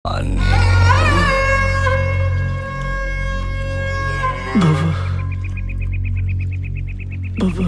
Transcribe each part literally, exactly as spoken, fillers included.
बाबा बाबा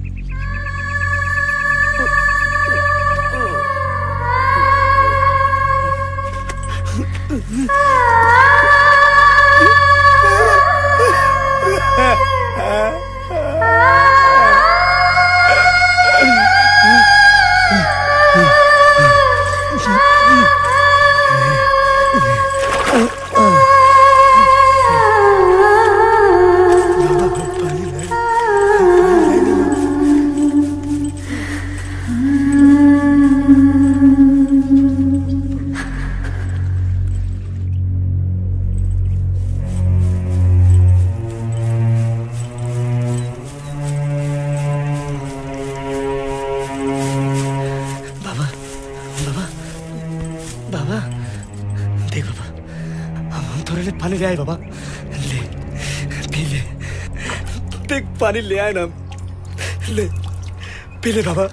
ले आए बाबा, ले पी ले, देख पानी ले आए ना, ले पी ले बाबा।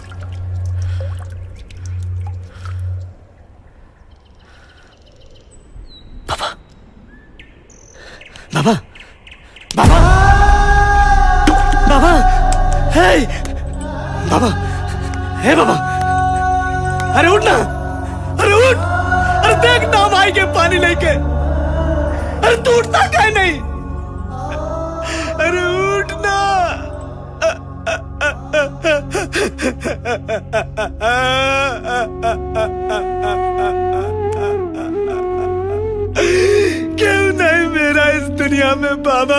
बाबा बाबा बाबा बाबा हे बाबा हे बाबा, अरे उठ ना, अरे उठ, अरे देख ना भाई के पानी लेके, अरे तू उठता क्या नहीं, अरे उठना। क्यों नहीं मेरा इस दुनिया में बाबा,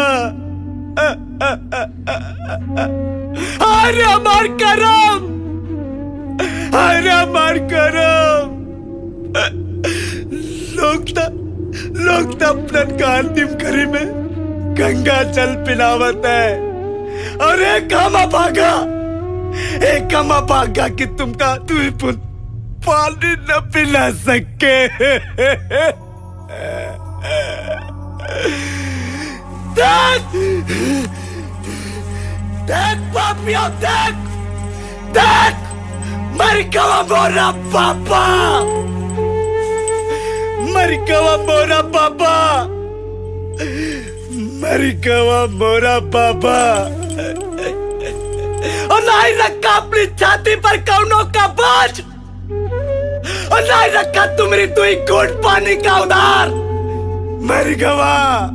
अरे हमार करम, अरे हमार करम। लोग ना लोग तो अपना का अंतिम करी में गंगा जल पिलावत है, और एक हम भागा, एक हम भागा कि तुमका तू पानी न पिला सके। देख देख पापिया, देख देख मर गया मोरा पापा, मर गया मोरा पापा, मर गया मोरा पापा। और नहीं रखा अपनी छाती पर कौनों का बोझ, और नहीं रखा तुम्हारी तू ही घूंट पानी का उधार। मर गया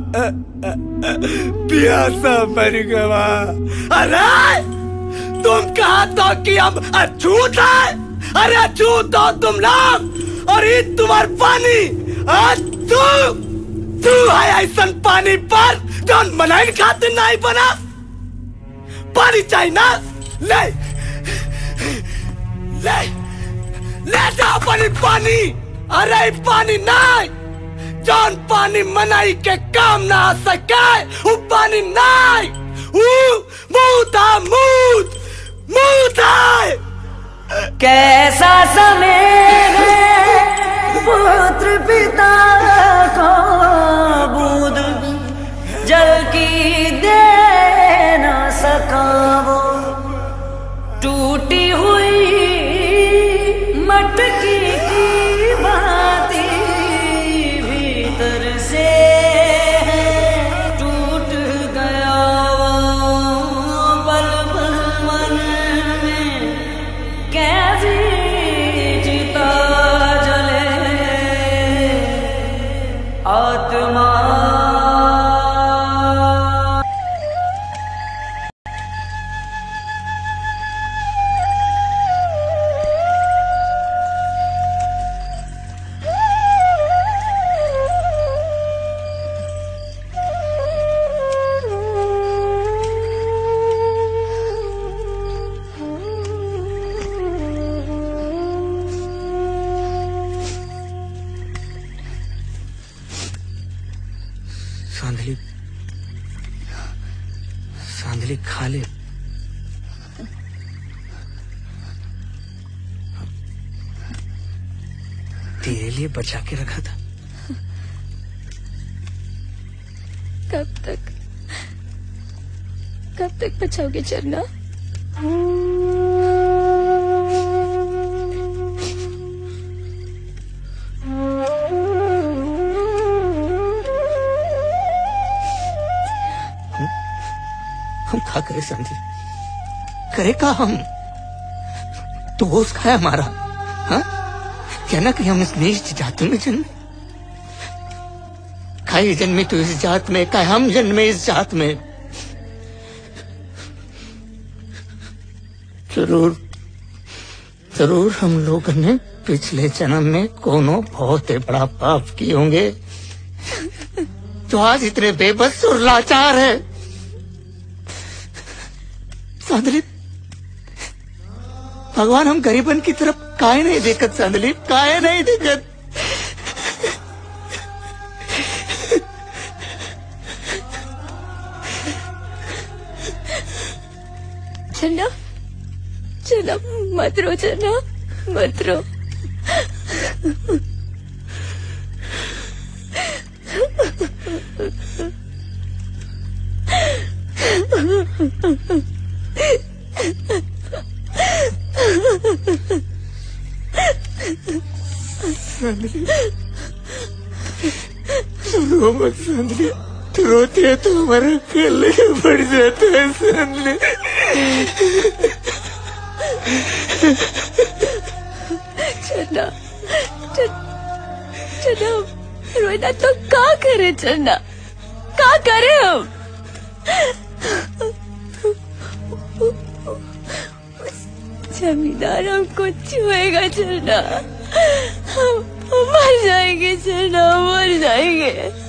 प्यासा, मर गया। अरे तुम कहा तो कि हम अछूत है, अरे अछूत हो तुम लोग, और ये तुम्हार पानी, तू तू है ऐसा पानी पर जो मनाइन खातिर नहीं बना। पानी चाहिए ना, ले ले ले जाओ पानी पानी। अरे पानी नहीं, जौन पानी मनाई के काम ना आ सके वो पानी नहीं, वो मूत है, मूत मूत है। कैसा समय है पुत्र पिता को बूंद जल की दे न सका, वो टूटी हुई मटकी की भांति भीतर से टूट गया वो पल पल मन में, कैसी चिता जले आत्मा। सांधली सांधली खा ले, तेरे लिए बचा के रखा था। कब तक कब तक बचाओगे चरना? खा करे समझे करे का हम दोस्त खाया हमारा हाँ क्या ना कि हम इस नीच जात में जन्मे खाई जन्मे तो इस जात में का हम जन्मे इस जात में जरूर जरूर हम लोग ने पिछले जन्म में कोनो बहुत ही बड़ा पाप किए होंगे जो आज इतने बेबस और लाचार है। सांदली भगवान हम गरीबन की तरफ काहे नहीं देखत सांदली काहे नहीं देखत चन्ना चन्ना मत रो चन्ना मत रो रो मत सांदली तू रोती है तो हमारा गले बढ़ जाता है सांदली चन्ना चन्ना रोना तो का करे चन्ना का करे हम जमींदार हमको छुएगा चन्ना हम मर जाएंगे चन्ना मर जाएंगे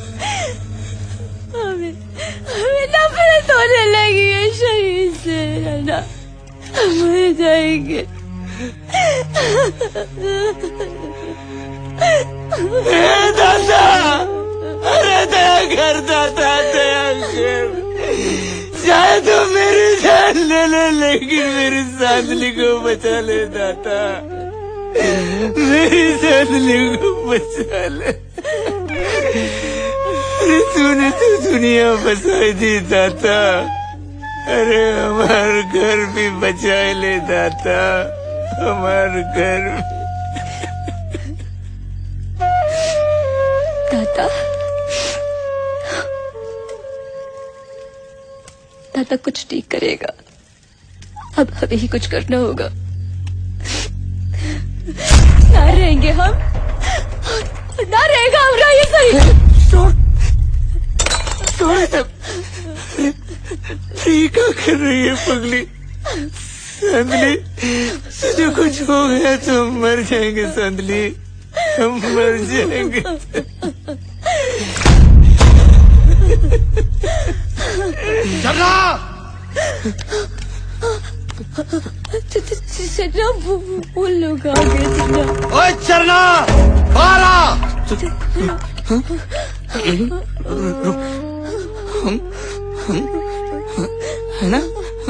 हमें हमें नफरत होने लगी है शरीर से चन्ना मर जाएंगे दादा अरे दया कर दादा दया कर चाहे तो मेरी जान ले ले लेकिन मेरी सांदली को बचा ले दादा मेरी सांदली को बचा ले अरे तूने तो दुनिया बचाई दी दादा अरे हमार घर भी बचा ले दादा हमार घर दादा दादा कुछ ठीक करेगा अब हमें ही कुछ करना होगा ना रहेंगे हम ना रहेगा हमारा ये सही छोड़ छोड़ ठीक कर रही है पगली संदली तुझे कुछ हो गया तो हम मर जाएंगे संदली हम मर जाएंगे चन्ना चन्ना वो लोग आ गए चन्ना ओए चन्ना बाहर आ हम हम है ना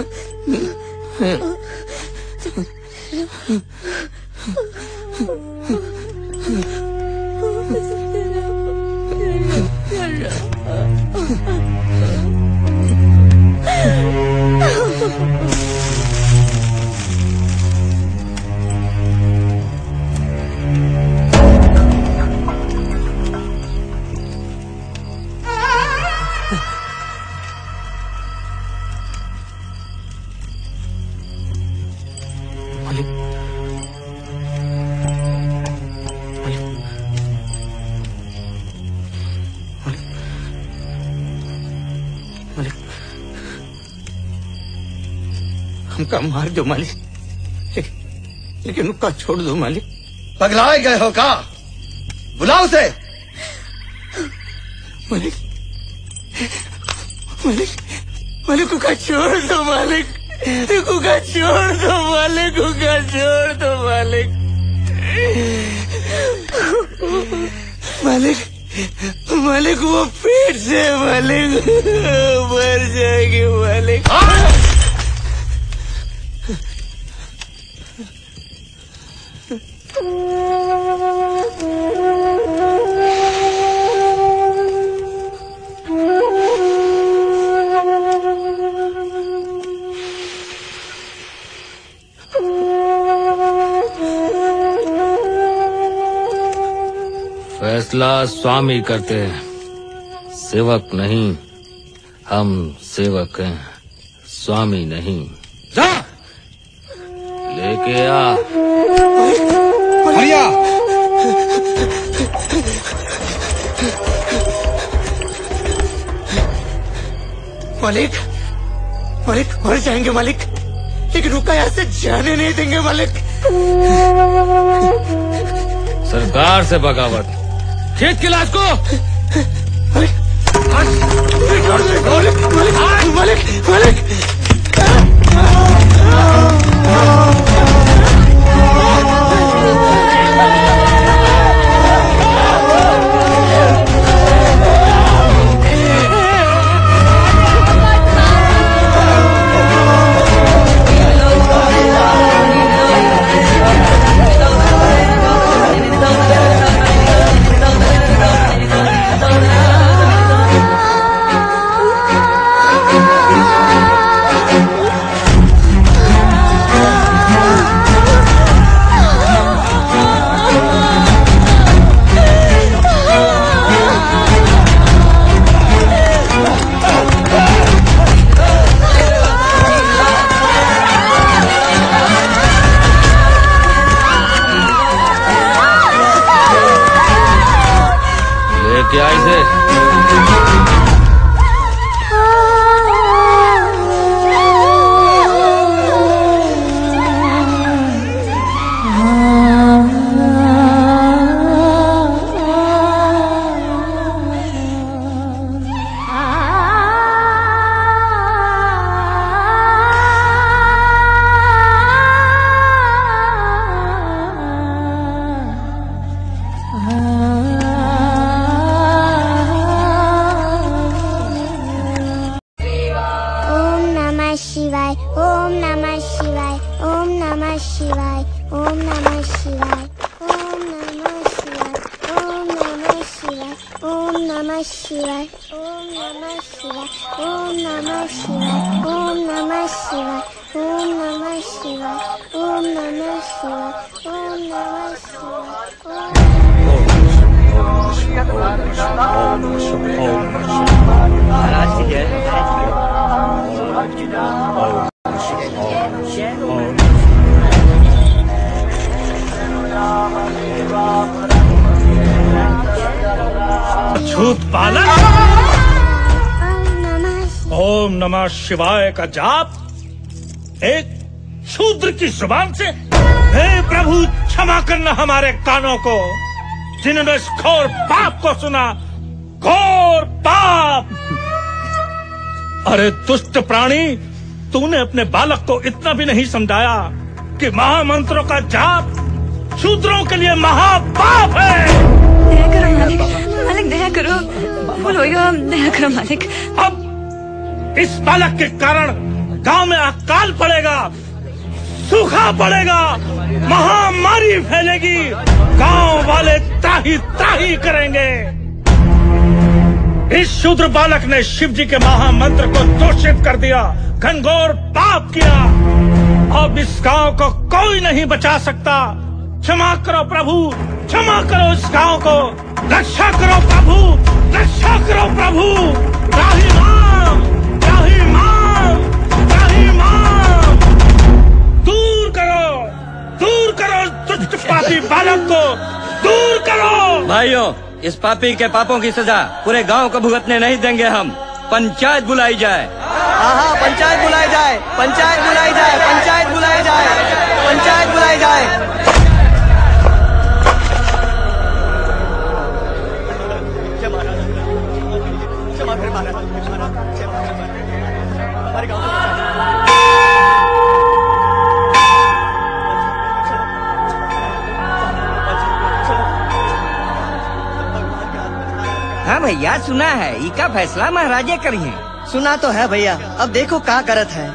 हमका मार दो मालिक लेकिन लेकिन उसका छोड़ दो मालिक पगलाए गए हो का बुलाओ उसे मालिक मालिक मालिक उसका छोड़ दो मालिक उसका छोड़ दो मालिक उसका छोड़ दो मालिक मालिक मालिक वो पेट से मालिक मर जाएगी मालिक फैसला स्वामी करते हैं, सेवक नहीं। हम सेवक हैं, स्वामी नहीं। जा लेके आ। हरिया मालिक, मालिक मर जाएंगे मालिक, लेकिन रुका यहाँ से जाने नहीं देंगे मालिक। सरकार से बगावत, खींच की लाश को। मालिक मालिक मालिक मालिक क्या इसे शिवाय ओम नमः शिवाय ओम नमः शिवाय ओम नमः शिवाय ओम नमः शिवाय ओम नमः शिवाय ओम नमः शिवाय ओम नमः शिवाय ओम नमः शिवाय ओम नमः शिवाय ओम नमः शिवाय ओम नमः शिवाय ओम नमः शिवाय महाराज की जय। झूठ पालन। ओम नमः शिवाय का जाप एक शूद्र की जुबान से। हे प्रभु क्षमा करना हमारे कानों को, जिन्होंने इस घोर पाप को सुना। घोर पाप। अरे दुष्ट प्राणी, तूने अपने बालक को इतना भी नहीं समझाया कि महामंत्रों का जाप शूद्रों के लिए महापाप है। दया करो मालिक, मालिक दया करो, बोलो दया करो मालिक। अब इस बालक के कारण गांव में अकाल पड़ेगा, सूखा पड़ेगा, महामारी फैलेगी, गांव वाले त्राही त्राही करेंगे। इस शूद्र बालक ने शिव जी के महामंत्र को दूषित कर दिया, घनघोर पाप किया। अब इस गांव को कोई नहीं बचा सकता। क्षमा करो प्रभु, क्षमा करो इस गांव को, रक्षा करो प्रभु, रक्षा करो प्रभु। त्राही माम, त्राही माम, त्राही माम। दूर करो, दूर करो दुष्ट पापी बालक को, दूर करो। भाइयों, इस पापी के पापों की सजा पूरे गांव को भुगतने नहीं देंगे हम। पंचायत बुलाई जाए। हाँ हाँ पंचायत बुलाई जाए, पंचायत बुलाई जाए, पंचायत बुलाई जाए, पंचायत बुलाई जाए। हाँ भैया, सुना है इसका फैसला महाराजे करिए। सुना तो है भैया, अब देखो क्या करत है।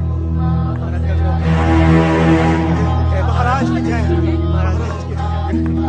महाराज की जय, महाराज की जय।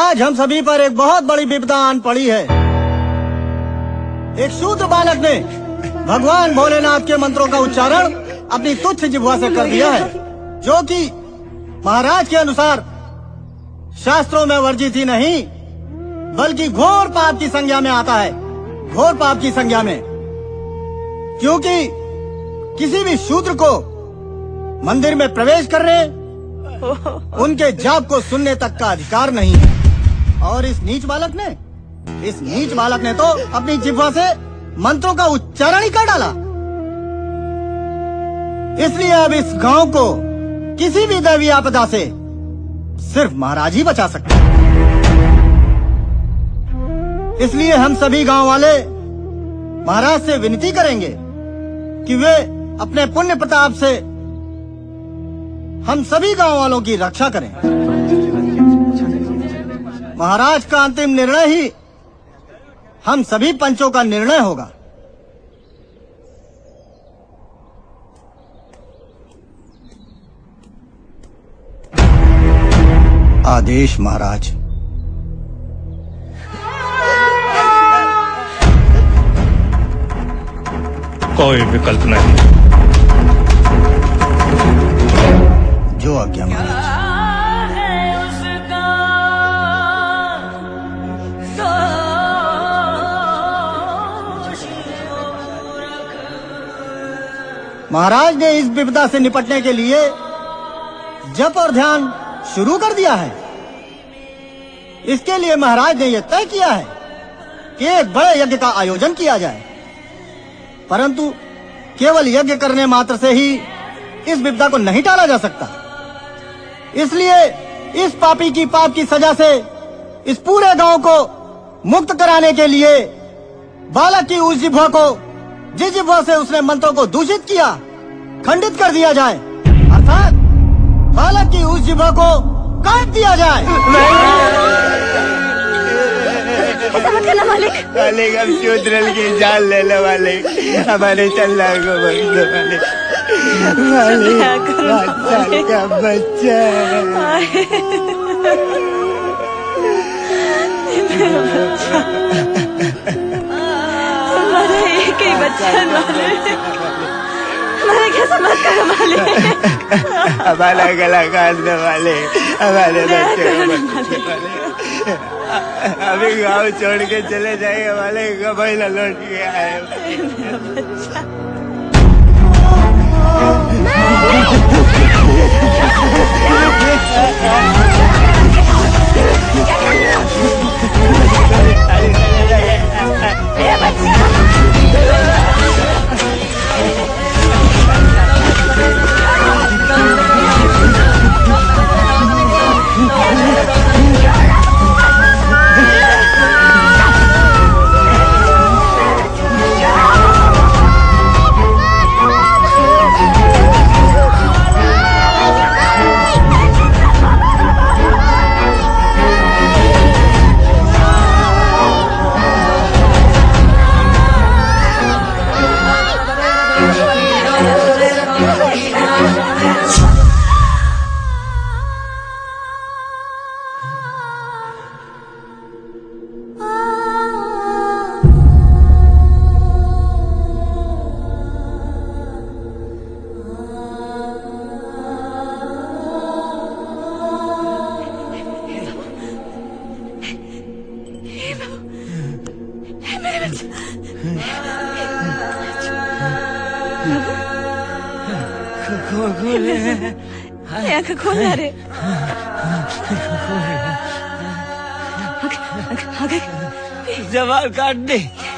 आज हम सभी पर एक बहुत बड़ी विपदा आन पड़ी है। एक शूद्र बालक ने भगवान भोलेनाथ के मंत्रों का उच्चारण अपनी तुच्छ जिह्वा से कर दिया है, जो कि महाराज के अनुसार शास्त्रों में वर्जित ही नहीं बल्कि घोर पाप की संज्ञा में आता है, घोर पाप की संज्ञा में। क्योंकि किसी भी शूद्र को मंदिर में प्रवेश करने, उनके जाप को सुनने तक का अधिकार नहीं है। और इस नीच बालक ने इस नीच बालक ने तो अपनी जिह्वा से मंत्रों का उच्चारण ही कर डाला। इसलिए अब इस गांव को किसी भी दैवीय आपदा से सिर्फ महाराज ही बचा सकते हैं। इसलिए हम सभी गांव वाले महाराज से विनती करेंगे कि वे अपने पुण्य प्रताप से हम सभी गांव वालों की रक्षा करें। महाराज का अंतिम निर्णय ही हम सभी पंचों का निर्णय होगा। आदेश महाराज। कोई विकल्प नहीं। जो आज्ञा महाराज। महाराज ने इस विपदा से निपटने के लिए जप और ध्यान शुरू कर दिया है। इसके लिए महाराज ने यह तय किया है कि एक बड़े यज्ञ का आयोजन किया जाए, परंतु केवल यज्ञ करने मात्र से ही इस विपदा को नहीं टाला जा सकता। इसलिए इस पापी की पाप की सजा से इस पूरे गांव को मुक्त कराने के लिए बालक की उस जिह्वा को, जिस जिह्वा से उसने मंत्रों को दूषित किया, खंडित कर दिया जाए, अर्थात बालक की उस जिह्वा को काट दिया जाए। ऐसा मत करना मालिक। मालिक हम शूद्र की जान ले लो मालिक, हमारे चल्ला को बख्श दो मालिक। मालिक पाँच साल का बच्चा हमारा एक ही बच्चा मालिक, हमारा कैसा मत करो मालिक। हमारा गला काट दो मालिक, हमारे बच्चे को बख्श दो मालिक। अभी गाँव छोड़ के चले जाएंगे मालिक, कभी न लौट के आए। आंख खोलना रे। जवाल काट दे।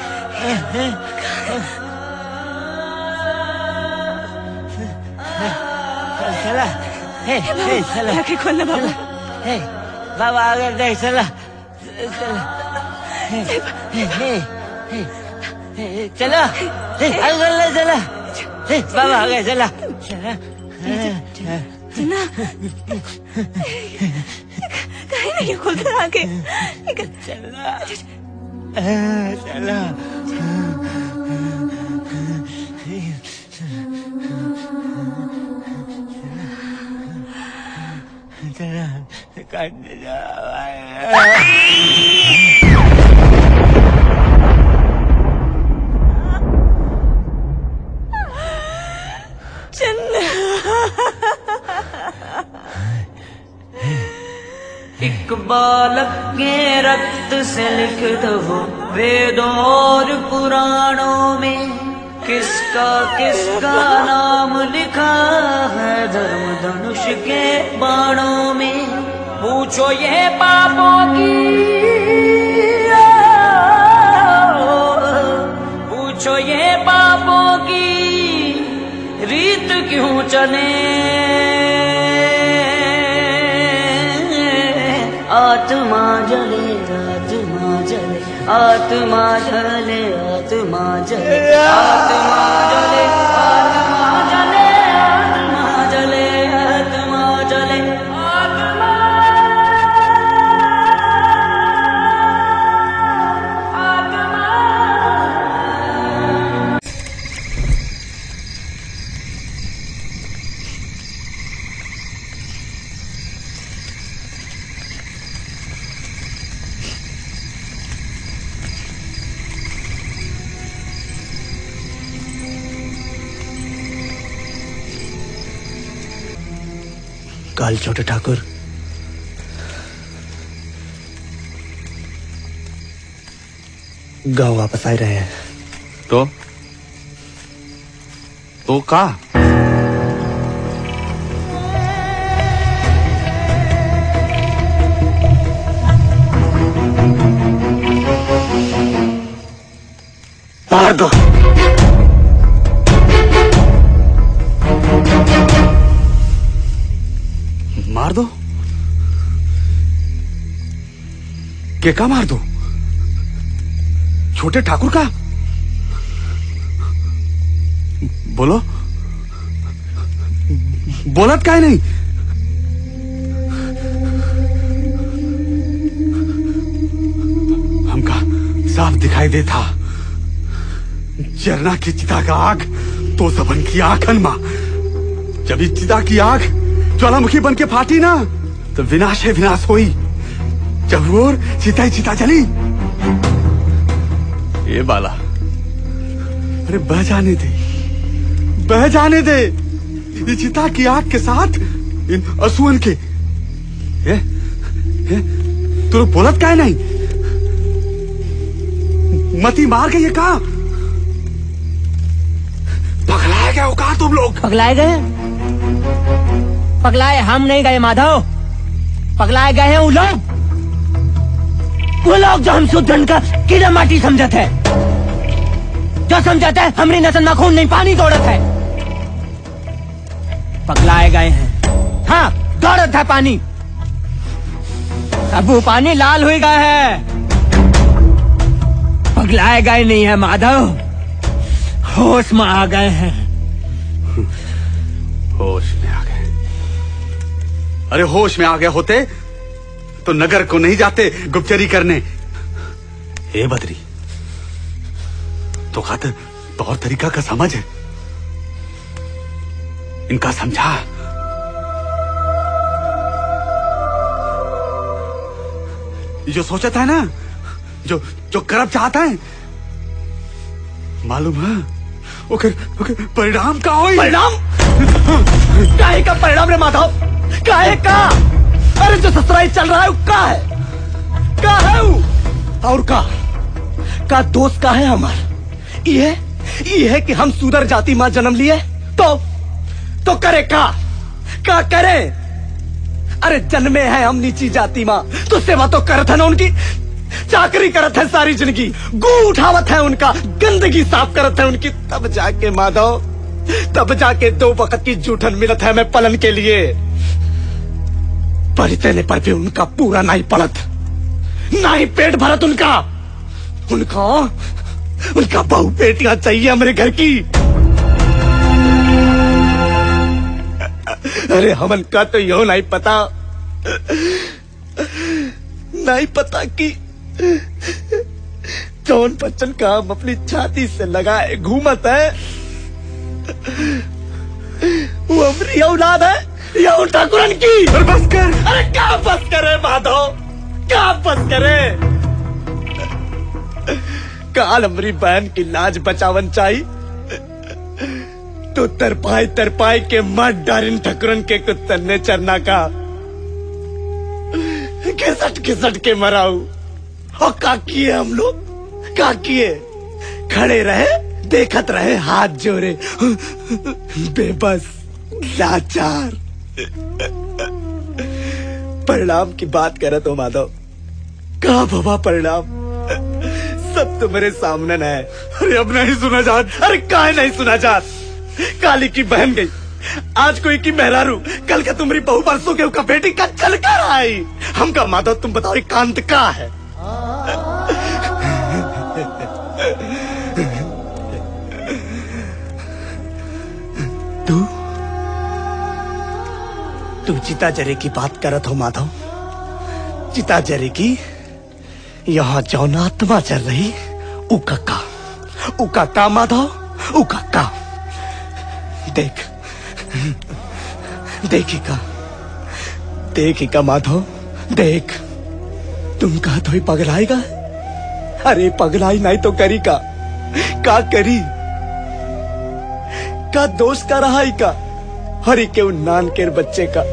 चला हे हे चला आंखें खोलना बाबा। हे बाबा आगे देख चला चला हे हे हे चला हे आगे चला हे बाबा आगे चला चला चला कहीं नहीं खोलता आंखें। चला चला कट जाए। एक बालक के रक्त से लिख दो वेदों और पुराणों में किसका किसका नाम लिखा है धर्म धनुष के बाणों में। पूछो ये पापों की, पूछो ये पापों की रीत क्यों चले। आत्मा जले आत्मा जले आत्मा जले आत्मा जले आत्मा जले आत्मा जले आत्मा जले आत्मा जले आत्मा आत्मा। काल छोटे ठाकुर, गांव वापस आ रहे हैं। तो तो का मार दो। मार दो? के का मार दो? छोटे ठाकुर का? बोलो, बोलत काहे नहीं? हमका साफ दिखाई देता जरना की चिता का आग तो सबन की आंखन मां। जब इस चिता की आग ज्वालामुखी बन के फाटी ना तो विनाश है विनाश हुई। जब वो चिता ही चिता चली। ये बाला, अरे बह जाने दे, बह जाने दे। ये चिता की आग के साथ इन असुअन के ये, ये, तू बोलत काहे नहीं? मती मार के ये कहा पगलाए गए हो कहा तुम लोग? पगलाए गए? पगलाए हम नहीं गए माधव, पगलाए गए हैं वो लोग, वो लोग जो हम शुद्धन का कीड़ा माटी समझते है, जो समझते है हमारी नसन में खून नहीं पानी दौड़त है। पगलाए गए हैं, हाँ दौड़त है पानी, अब वो पानी लाल हो गया है। पगलाए गए नहीं है माधव, होश में आ गए हैं। होश में आ गए? अरे होश में आ गए होते तो नगर को नहीं जाते गुप्तचरी करने। ए बदरी, तो खातिर तौर तरीका का समझ है, इनका समझा। जो सोचता है ना, जो जो करब चाहता है, मालूम है ओके, ओके, परिणाम का हो? परिणाम? काहे का परिणाम रे माधव? काहे का? अरे जो ससुराई चल रहा है वो का है? का है वो? और का का दोस्त का है हमार? ये ये है कि हम सुदर जाति मां जन्म लिए तो तो करे का का करे? अरे जन्मे है हम नीची जाति मां तो सेवा तो करत है ना उनकी, चाकरी करत है सारी जिंदगी, गू उठावत है उनका, गंदगी साफ करत है उनकी, तब जाके माधव, तब जाके दो वक्त की जूठन मिलत है मैं पलन के लिए। परितेने पर भी उनका पूरा नहीं पड़त, ना ही पेट भरत उनका। उनका उनका बहु बेटियां चाहिए हमारे घर की। अरे हमन का तो यो नहीं पता, नहीं पता कि जौन बच्चन का हम अपनी छाती से लगाए घूमत है वो हमारी औलाद है। या उन ठाकुरन की। अरे बस कर। अरे क्या बस करे माधव, क्या बस करे। काल हमारी बहन की लाज बचावन चाहिए तो तरपाई तरपाई के मत डारिन ठकुरन के कुत्तन ने चरना का घिसट घिसट के मराऊ। और का किए हम लोग, का किए, खड़े रहे देखत रहे हाथ जोड़े, बेबस लाचार। परिणाम की बात करे तो माधव, कहा बाबा परिणाम, सब तुम्हारे सामने न है। अरे अब नहीं सुना जात। अरे काहे नहीं सुना जात। काली की बहन गई, आज कोई की मेहरारू, कल का तुम्हारी बहू, परसों के का बेटी का चल कर आई। हमका माधव तुम बताओ कांत का है। तू तू चिता जरे की बात करत हो माधव, चिता जरे की। यहाँ जौन आत्मा चल रही उका का, उका का माधव, उका का। देख देखिका देखिका माधव, देख तुम कहा तो ही पगलाएगा। अरे पगलाई नहीं तो करी का, का करी, का दोष का रहा का, हरी के उन नान के बच्चे का।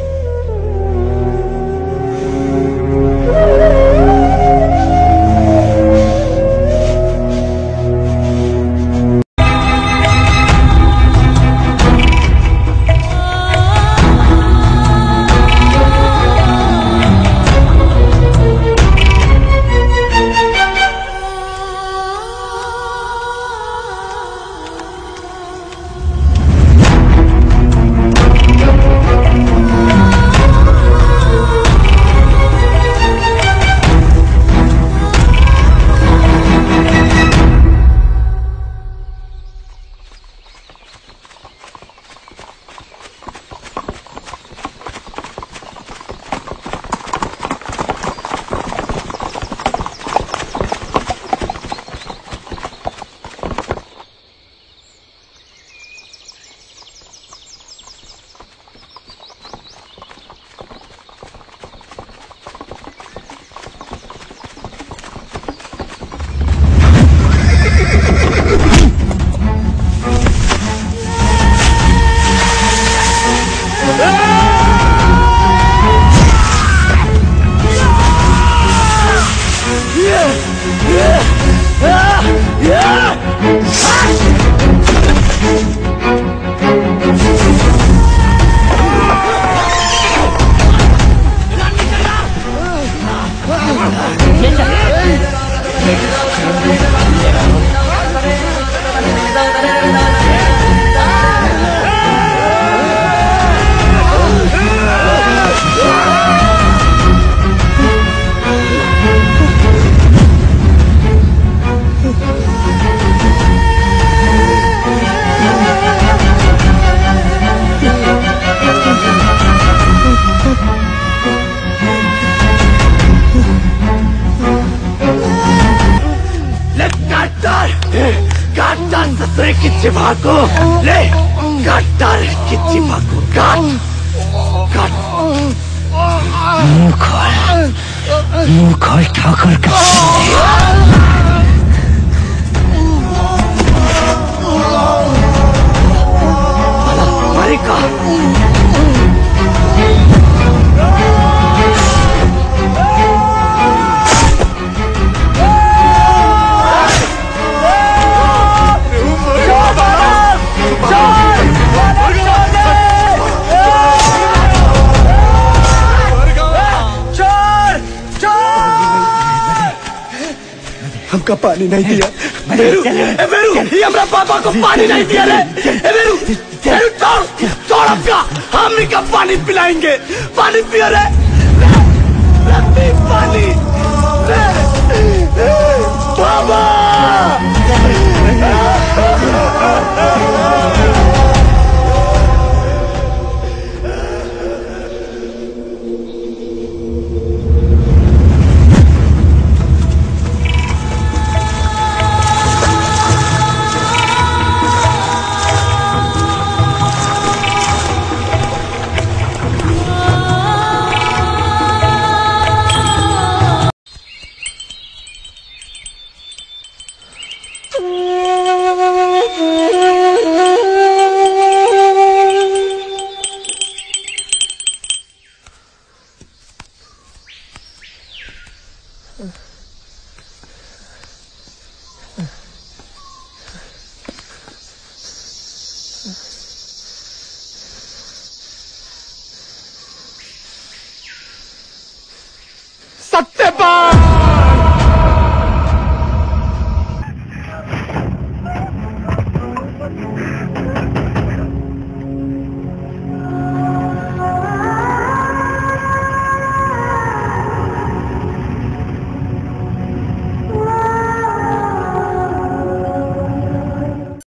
को ले काट डाल की चिमा को काट काट। मुंह खोल, मुंह खोल ठाकुर का। मारी का हमका पानी नहीं दिया। मेरू, ए मेरू, ये हमरा पापा को पानी नहीं दिया रे। ए मेरू, मेरू छोड़, छोड़ हमका, हम इनका पानी पिलाएंगे। पानी पिया रे, रे, रे पानी, रे, रे, बाबा। सत्तर